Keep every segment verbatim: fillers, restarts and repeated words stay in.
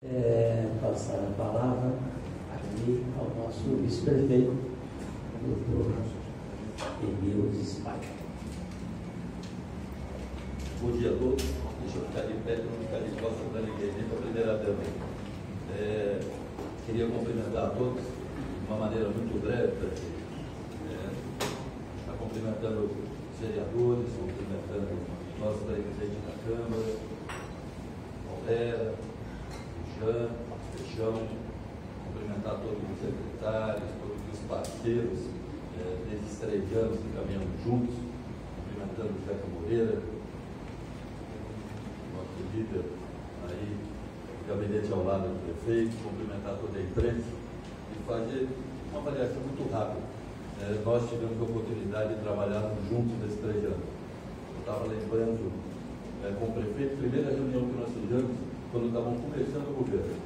É, passar a palavra aqui ao nosso vice-prefeito, doutor Emílio Spike. Bom dia a todos. Deixa eu ficar de pé, para não ficar de costas da ninguém, nem para a primeira dama. É, queria cumprimentar a todos de uma maneira muito breve, é, está cumprimentando os vereadores, cumprimentando o nosso presidente da Câmara, Valera, Jean, Peixão, cumprimentar todos os secretários, todos os parceiros é, desses três anos que caminhamos juntos, cumprimentando o Zeca Moreira, nosso líder aí, o gabinete ao lado do prefeito, cumprimentar toda a imprensa e fazer uma avaliação muito rápida. É, nós tivemos a oportunidade de trabalharmos juntos nesses três anos. Eu estava lembrando é, com o prefeito, primeira reunião que nós fizemos, quando estavam começando o governo,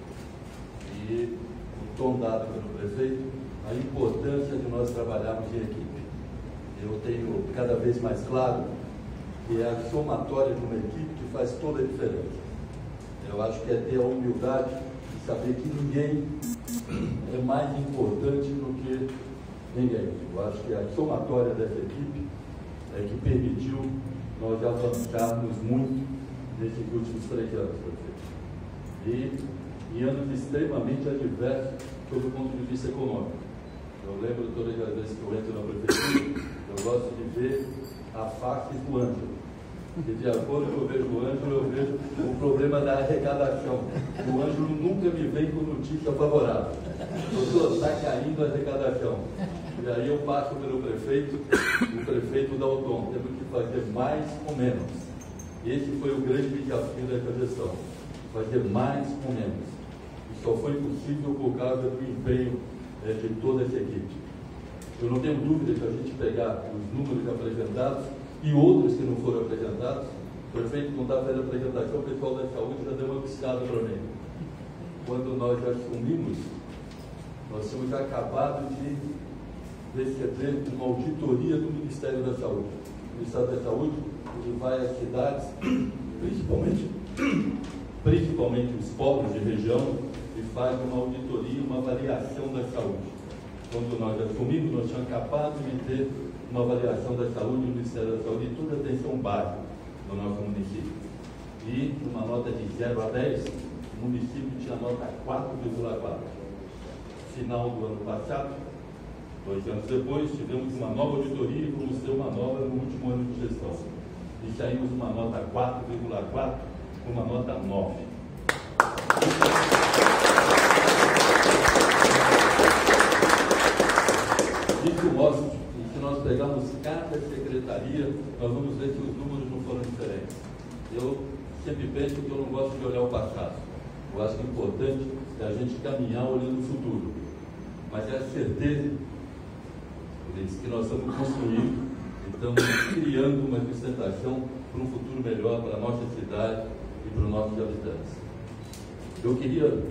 e o tom dado pelo prefeito, a importância de nós trabalharmos em equipe. Eu tenho cada vez mais claro que é a somatória de uma equipe que faz toda a diferença. Eu acho que é ter a humildade de saber que ninguém é mais importante do que ninguém. Eu acho que a somatória dessa equipe é que permitiu nós avançarmos muito nesses últimos três anos, prefeito. E em anos extremamente adversos sob o ponto de vista econômico. Eu lembro todas as vezes que eu entro na prefeitura, eu gosto de ver a face do Ângelo. E de acordo com eu vejo o Ângelo, eu vejo o problema da arrecadação. O Ângelo nunca me vem com notícia favorável. Doutor, está caindo a arrecadação. E aí eu passo pelo prefeito, o prefeito dá o tom. Temos que fazer mais ou menos. Esse foi o grande desafio dessa gestão. Fazer mais ou menos. E só foi possível por causa do empenho é, de toda essa equipe. Eu não tenho dúvida que a gente pegar os números apresentados e outros que não foram apresentados, o prefeito não estava fazendo a apresentação, o pessoal da saúde já deu uma piscada para mim. Quando nós assumimos, nós tínhamos acabado de receber uma auditoria do Ministério da Saúde. O Ministério da Saúde, ele vai às cidades, principalmente, principalmente os polos de região, e faz uma auditoria, uma avaliação da saúde. Quando nós assumimos, nós tínhamos acabado de ter uma avaliação da saúde no Ministério da Saúde e toda a atenção básica no nosso município. E uma nota de zero a dez, o município tinha nota quatro vírgula quatro. Final do ano passado, dois anos depois, tivemos uma nova auditoria e vamos ter uma nova no último ano de gestão. E saímos uma nota quatro vírgula quatro com uma nota nove. Isso mostra que se nós pegarmos cada secretaria, nós vamos ver que os números não foram diferentes. Eu sempre penso que eu não gosto de olhar o passado. Eu acho que é importante é a gente caminhar olhando o futuro. Mas é a certeza que nós estamos construindo, estamos criando uma sustentação para um futuro melhor para a nossa cidade e para os nossos habitantes. Eu queria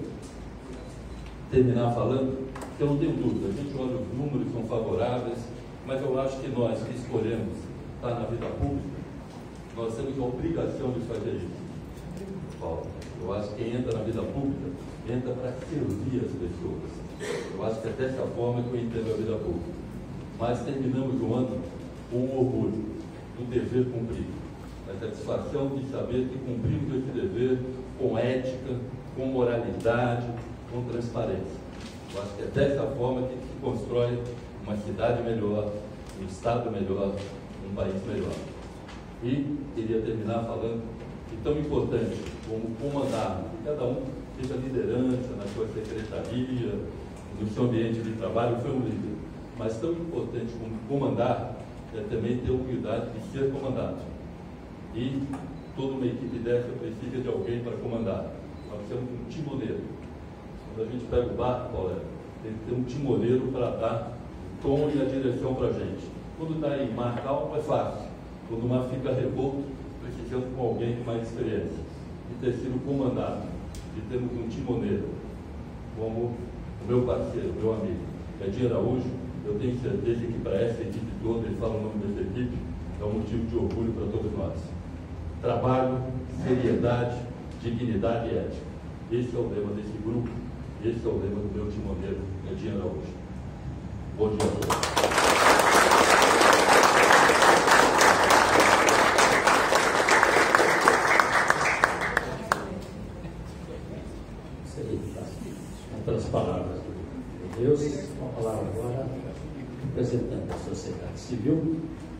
terminar falando que eu não tenho dúvida, a gente olha os números, são favoráveis, mas eu acho que nós que escolhemos estar na vida pública, nós temos a obrigação de fazer isso. Paulo, eu acho que quem entra na vida pública, entra para servir as pessoas. Eu acho que é dessa forma que eu entendo a vida pública. Mas terminamos o ano com um orgulho, um dever cumprido. A satisfação de saber que cumprimos esse dever com ética, com moralidade, com transparência. Eu acho que é dessa forma que se constrói uma cidade melhor, um estado melhor, um país melhor. E queria terminar falando que tão importante como comandar, que cada um seja liderança na sua secretaria, no seu ambiente de trabalho, foi um líder. Mas tão importante como comandar é também ter a humildade de ser comandado. E toda uma equipe dessa precisa de alguém para comandar. Nós temos um timoneiro. Quando a gente pega o barco, Paulo, tem que ter um timoneiro para dar o tom e a direção para a gente. Quando está em mar calmo é fácil. Quando o mar fica revolto, precisamos com alguém com mais experiência. E ter sido comandado. E temos um timoneiro, como o meu parceiro, meu amigo, Edinho Araújo. Eu tenho certeza que para essa equipe toda, ele fala o nome dessa equipe, é um motivo de orgulho para todos nós. Trabalho, seriedade, dignidade e ética. Esse é o lema desse grupo, esse é o lema do meu timoneiro, Edinho Araújo. Bom dia a todos. Pelas palavras de Deus, uma palavra agora representante da sociedade civil,